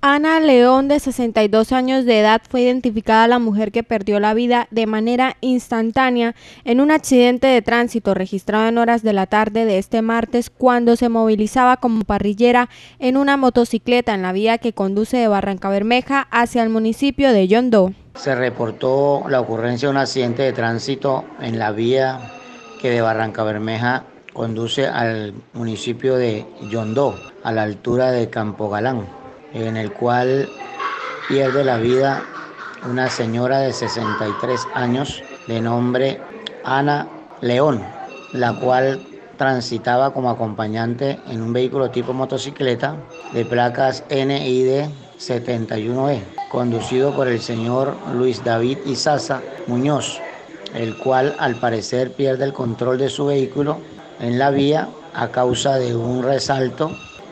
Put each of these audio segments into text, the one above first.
Ana León, de 62 años de edad, fue identificada la mujer que perdió la vida de manera instantánea en un accidente de tránsito registrado en horas de la tarde de este martes cuando se movilizaba como parrillera en una motocicleta en la vía que conduce de Barrancabermeja hacia el municipio de Yondó. Se reportó la ocurrencia de un accidente de tránsito en la vía que de Barrancabermeja conduce al municipio de Yondó, a la altura de Campo Galán, en el cual pierde la vida una señora de 63 años de nombre Ana León, la cual transitaba como acompañante en un vehículo tipo motocicleta de placas NID 71E, conducido por el señor Luis David Izaza Muñoz, el cual al parecer pierde el control de su vehículo en la vía a causa de un resalto.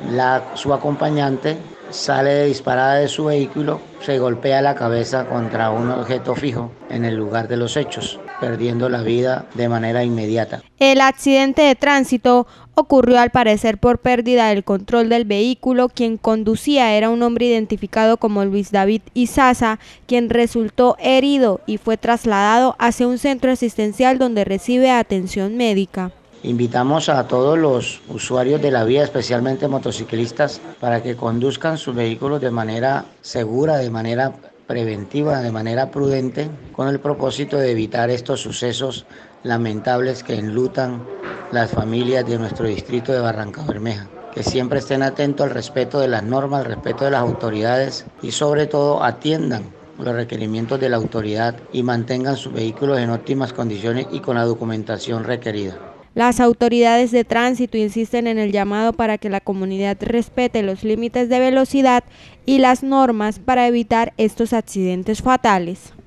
Su acompañante sale disparada de su vehículo, se golpea la cabeza contra un objeto fijo en el lugar de los hechos, perdiendo la vida de manera inmediata. El accidente de tránsito ocurrió al parecer por pérdida del control del vehículo. Quien conducía era un hombre identificado como Luis David Izaza, quien resultó herido y fue trasladado hacia un centro asistencial donde recibe atención médica. Invitamos a todos los usuarios de la vía, especialmente motociclistas, para que conduzcan sus vehículos de manera segura, de manera preventiva, de manera prudente, con el propósito de evitar estos sucesos lamentables que enlutan las familias de nuestro distrito de Barrancabermeja. Que siempre estén atentos al respeto de las normas, al respeto de las autoridades y sobre todo atiendan los requerimientos de la autoridad y mantengan sus vehículos en óptimas condiciones y con la documentación requerida. Las autoridades de tránsito insisten en el llamado para que la comunidad respete los límites de velocidad y las normas para evitar estos accidentes fatales.